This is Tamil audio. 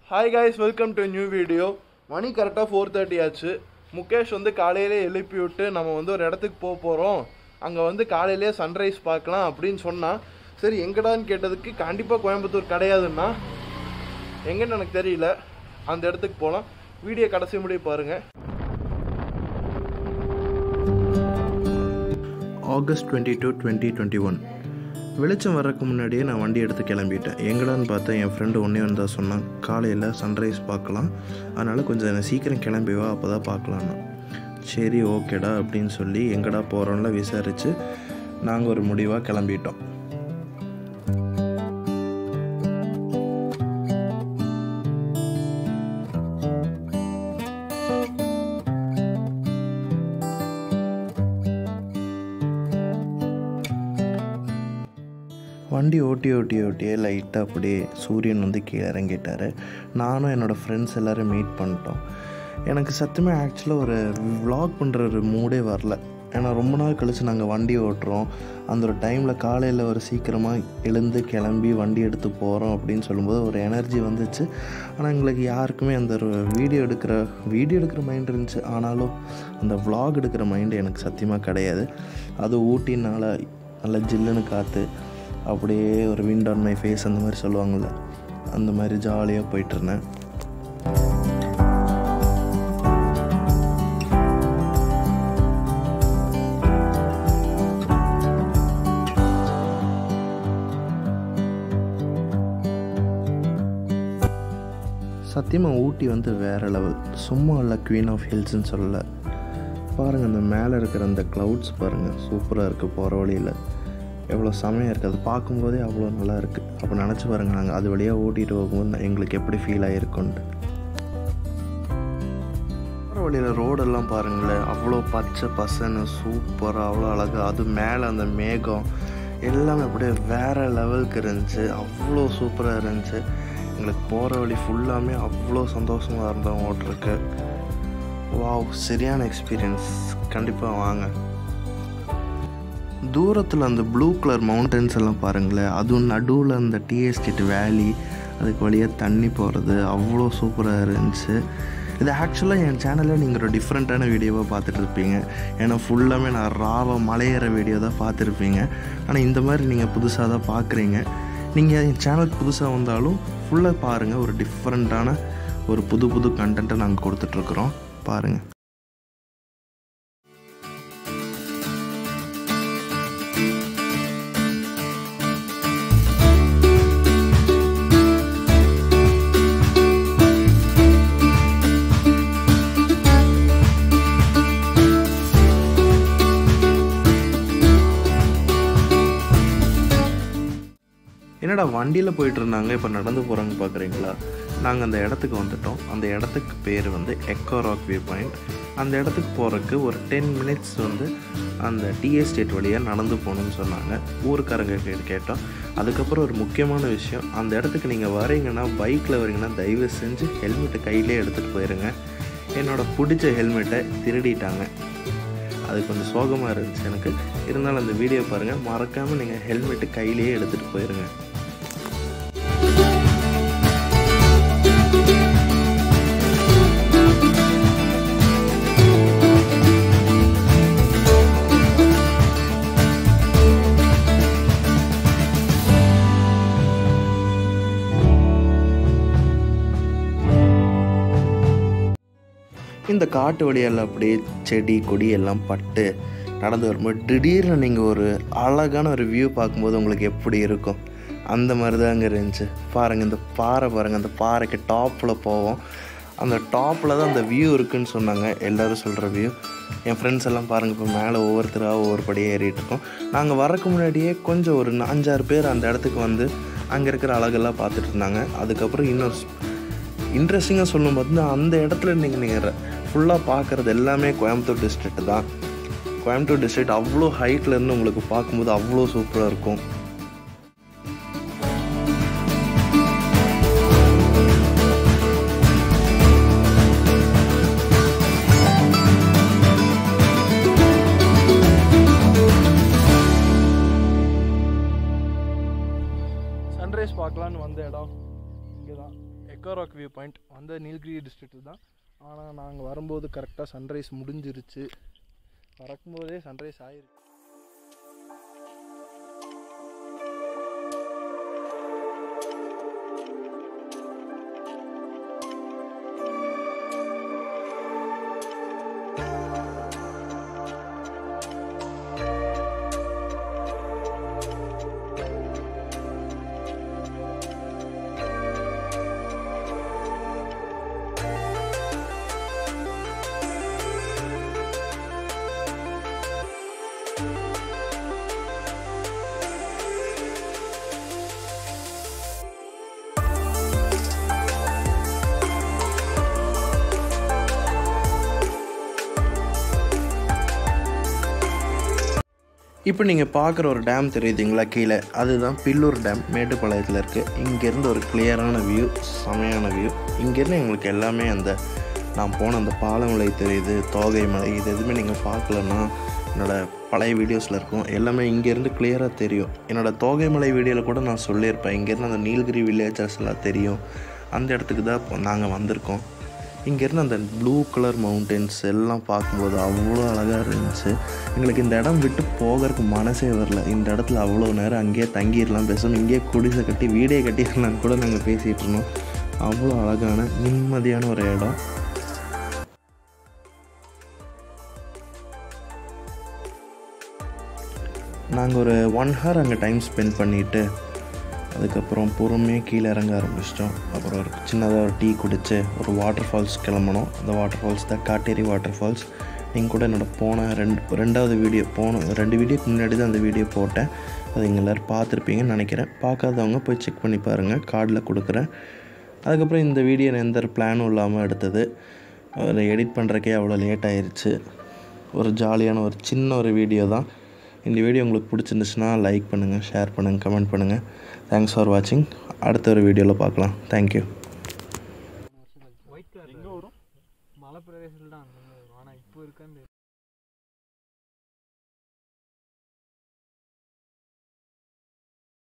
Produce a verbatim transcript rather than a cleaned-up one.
Hi guys, welcome to a new video. மணி கரெக்டாக ஃபோர் தேர்ட்டி ஆச்சு. முகேஷ் வந்து காலையிலே எழுப்பி விட்டு நம்ம வந்து ஒரு இடத்துக்கு போக போகிறோம், அங்கே வந்து காலையிலே சன்ரைஸ் பார்க்கலாம் அப்படின்னு சொன்னால், சரி எங்கடான்னு கேட்டதுக்கு கண்டிப்பாக கோயம்புத்தூர் கிடையாதுன்னா எங்கன்னு எனக்கு தெரியல. அந்த இடத்துக்கு போகலாம். வீடியோ கடைசி முடிய பாருங்கள். August twenty two twenty twenty one வெளிச்சம் வர்றதுக்கு முன்னாடியே நான் வண்டி எடுத்து கிளம்பிட்டேன். எங்கடான்னு பார்த்தா என் ஃப்ரெண்டு ஒன்றே வந்தா சொன்னான், காலையில் சன்ரைஸ் பார்க்கலாம், அதனால் கொஞ்சம் சீக்கிரம் கிளம்பி வா, அப்போ தான் பார்க்கலான்னா. சரி ஓகேடா அப்படின்னு சொல்லி எங்கடா போகிறோம்ல விசாரித்து நாங்கள் ஒரு முடிவாக கிளம்பிட்டோம். வண்டி ஓட்டி ஓட்டி ஓட்டியே லைட்டாக அப்படியே சூரியன் வந்து கீழே இறங்கிட்டார். நானும் என்னோடய ஃப்ரெண்ட்ஸ் எல்லோரும் மீட் பண்ணிட்டோம். எனக்கு சத்தியமாக ஆக்சுவலாக ஒரு விளாக் பண்ணுற ஒரு மூடே வரல. ஏன்னா ரொம்ப நாள் கழித்து நாங்கள் வண்டி ஓட்டுறோம், அந்த ஒரு டைமில் காலையில் ஒரு சீக்கிரமாக எழுந்து கிளம்பி வண்டி எடுத்து போகிறோம் அப்படின்னு சொல்லும்போது ஒரு எனர்ஜி வந்துச்சு. ஆனால் எங்களுக்கு யாருக்குமே அந்த ஒரு வீடியோ எடுக்கிற வீடியோ எடுக்கிற மைண்ட் இருந்துச்சு, ஆனாலும் அந்த விளாக் எடுக்கிற மைண்டு எனக்கு சத்தியமாக கிடையாது. அது ஊட்டினால நல்லா ஜில்லுன்னு காற்று, அப்படியே ஒரு விண்ட் ஆன் மை ஃபேஸ் அந்த மாதிரி சொல்லுவாங்கள்ல, அந்த மாதிரி ஜாலியாக போயிட்டுருந்தேன். சத்தியமாக ஊட்டி வந்து வேறு லெவல், சும்மா இல்லை குவீன் ஆஃப் ஹில்ஸ்ன்னு சொல்லலை. பாருங்கள், அந்த மேலே இருக்கிற அந்த க்ளவுட்ஸ் பாருங்கள், சூப்பராக இருக்குது. போகிற வழியில் எவ்வளோ செமையாக இருக்குது, அது பார்க்கும்போதே அவ்வளோ நல்லா இருக்குது. அப்போ நினச்சி பாருங்கள், நாங்கள் அது வழியாக ஓட்டிகிட்டு போகும்போது எங்களுக்கு எப்படி ஃபீல் ஆகிருக்குன்ட்டு. போகிற வழியில் ரோடெல்லாம் பாருங்களேன், அவ்வளோ பச்சை பசன்னு சூப்பராக, அவ்வளோ அழகாக. அது மேலே அந்த மேகம் எல்லாமே அப்படியே வேறு லெவலுக்கு இருந்துச்சு, அவ்வளோ சூப்பராக இருந்துச்சு. எங்களுக்கு போகிற வழி ஃபுல்லாமே அவ்வளோ சந்தோஷமாக இருந்தோம் ஓட்டுருக்கு. வாவ், சரியான எக்ஸ்பீரியன்ஸ். கண்டிப்பாக வாங்க. தூரத்தில் அந்த ப்ளூ கலர் மவுண்டன்ஸ் எல்லாம் பாருங்களேன், அதுவும் நடுவில் அந்த டீ எஸ்டேட் வேலி, அதுக்கு வழியாக தண்ணி போகிறது அவ்வளோ சூப்பராக இருந்துச்சு. இது ஆக்சுவலாக என் சேனலில் நீங்கள் ஒரு டிஃப்ரெண்ட்டான வீடியோவாக பார்த்துட்டு இருப்பீங்க. ஏன்னா ஃபுல்லாமே நான் ராவாக மலையேற வீடியோ தான் பார்த்துருப்பீங்க. ஆனால் இந்த மாதிரி நீங்கள் புதுசாக தான் பார்க்குறீங்க. நீங்கள் என் சேனலுக்கு புதுசாக வந்தாலும் ஃபுல்லாக பாருங்கள், ஒரு டிஃப்ரெண்ட்டான ஒரு புது புது கண்டென்ட்டை நாங்கள் கொடுத்துட்ருக்குறோம், பாருங்கள். என்னடா வண்டியில் போயிட்டு இருந்தாங்க, இப்போ நடந்து போகிறாங்க பார்க்குறீங்களா? நாங்கள் அந்த இடத்துக்கு வந்துட்டோம். அந்த இடத்துக்கு பேர் வந்து எக்கோ ராக் வியூ பாயிண்ட். அந்த இடத்துக்கு போகிறதுக்கு ஒரு டென் மினிட்ஸ் வந்து அந்த டீ எஸ்டேட் வழியாக நடந்து போகணுன்னு சொன்னாங்க. ஊருக்காரங்க கேட்டோம். அதுக்கப்புறம் ஒரு முக்கியமான விஷயம், அந்த இடத்துக்கு நீங்கள் வரீங்கன்னா, பைக்கில் வரீங்கன்னா தயவு செஞ்சு ஹெல்மெட்டை கையிலே எடுத்துகிட்டு போயிருங்க. என்னோடய பிடிச்ச ஹெல்மெட்டை திருடிட்டாங்க. அது கொஞ்சம் சோகமாக இருந்துச்சு எனக்கு. இருந்தாலும் அந்த வீடியோ பாருங்கள், மறக்காமல் நீங்கள் ஹெல்மெட்டு கையிலேயே எடுத்துகிட்டு போயிருங்க. இந்த காட்டு வழியெல்லாம் அப்படியே செடி கொடி எல்லாம் பட்டு நடந்து வரும்போது திடீர்னு நீங்கள் ஒரு அழகான ஒரு வியூ பார்க்கும்போது உங்களுக்கு எப்படி இருக்கும், அந்த மாதிரி தாங்க இருந்துச்சு. பாருங்கள், இந்த பாறை பாருங்கள், அந்த பாறைக்கு டாப்பில் போவோம். அந்த டாப்பில் தான் அந்த வியூ இருக்குதுன்னு சொன்னாங்க எல்லோரும் சொல்கிற வியூ. என் ஃப்ரெண்ட்ஸ் எல்லாம் பாருங்கள், இப்போ மேலே ஒவ்வொருத்தராக ஒவ்வொரு படியே ஏறிட்டு இருக்கோம். நாங்கள் வரக்கு முன்னாடியே கொஞ்சம் ஒரு அஞ்சாறு பேர் அந்த இடத்துக்கு வந்து அங்கே இருக்கிற அழகெல்லாம் பார்த்துட்டு இருந்தாங்க. அதுக்கப்புறம் இன்னொரு இன்ட்ரெஸ்டிங்காக சொல்லும் போது, அந்த இடத்துல நீங்கள் நீங்கள் ஃபுல்லாக பார்க்குறது எல்லாமே கோயம்புத்தூர் டிஸ்ட்ரிக்ட் தான். கோயம்புத்தூர் டிஸ்ட்ரிக்ட் அவ்வளோ ஹைட்லேருந்து உங்களுக்கு பார்க்கும்போது அவ்வளோ சூப்பராக இருக்கும். சன்ரைஸ் பார்க்கலான்னு வந்த இடம் இங்கே தான். எக்கோராக் வியூ பாயிண்ட் வந்த நீலகிரி டிஸ்ட்ரிக்ட் தான். ஆனால் நாங்கள் வரும்போது கரெக்டாக சன்ரைஸ் முடிஞ்சிருச்சு. பறக்கும்போதே சன்ரைஸ் ஆகிருக்கு. இப்போ நீங்கள் பார்க்குற ஒரு டேம் தெரியுதுங்களா கீழே, அதுதான் பில்லூர் டேம், மேட்டுப்பாளையத்தில் இருக்குது. இங்கேருந்து ஒரு கிளியரான வியூ, செமையான வியூ. இங்கேருந்து எங்களுக்கு எல்லாமே அந்த நான் போன அந்த பாலமலை தெரியுது, தோகை மலை, இது எதுவுமே நீங்கள் பார்க்கலன்னா என்னோடய பழைய வீடியோஸில் இருக்கும். எல்லாமே இங்கேருந்து கிளியராக தெரியும். என்னோடய தோகை மலை வீடியோவில் கூட நான் சொல்லியிருப்பேன், இங்கேருந்து அந்த நீலகிரி வில்லேஜஸ் எல்லாம் தெரியும். அந்த இடத்துக்கு தான் நாங்கள் வந்திருக்கோம். இங்கேருந்து அந்த ப்ளூ கலர் மவுண்டன்ஸ் எல்லாம் பார்க்கும்போது அவ்வளோ அழகாக இருந்துச்சு. எங்களுக்கு இந்த இடம் விட்டு போகிறதுக்கு மனசே வரல. இந்த இடத்துல அவ்வளோ நேரம் அங்கேயே தங்கிடலாம், பேசணும் இங்கேயே குடிசை கட்டி வீடே கட்டிடலான்னு கூட நாங்கள் பேசிகிட்டு இருந்தோம். அவ்வளோ அழகான நிம்மதியான ஒரு இடம். நாங்கள் ஒரு ஒன் ஹவர் அங்கே டைம் ஸ்பெண்ட் பண்ணிவிட்டு அதுக்கப்புறம் பொறுமையாக கீழே இறங்க ஆரம்பிச்சிட்டோம். அப்புறம் ஒரு சின்னதாக ஒரு டீ குடித்து ஒரு வாட்டர் ஃபால்ஸ் கிளம்பணும். அந்த வாட்டர் ஃபால்ஸ் தான் காட்டேரி வாட்டர் ஃபால்ஸ். நீங்கள் கூட என்னோடய போன ரெண்டு ரெண்டாவது வீடியோ போன ரெண்டு வீடியோக்கு முன்னாடி தான் அந்த வீடியோ போட்டேன். அது எங்கள் எல்லோரும் பார்த்துருப்பீங்கன்னு நினைக்கிறேன். பார்க்காதவங்க போய் செக் பண்ணி பாருங்கள், கார்டில் கொடுக்குறேன். அதுக்கப்புறம் இந்த வீடியோ எந்த ஒரு பிளானும் இல்லாமல் எடுத்தது. அதை எடிட் பண்ணுறக்கே அவ்வளோ லேட் ஆயிடுச்சு. ஒரு ஜாலியான ஒரு சின்ன ஒரு வீடியோ தான். இந்த வீடியோ உங்களுக்கு பிடிச்சிருந்துச்சுன்னா லைக் பண்ணுங்கள், ஷேர் பண்ணுங்கள், கமெண்ட் பண்ணுங்கள். தேங்க்ஸ் ஃபார் வாட்சிங். அடுத்த ஒரு வீடியோவில் பார்க்கலாம். தேங்க்யூ. ஒயிட் கலர் எங்கே வரும்? மலை பிரதேசத்தில் தான் ஆனால் இப்போ இருக்கான்னு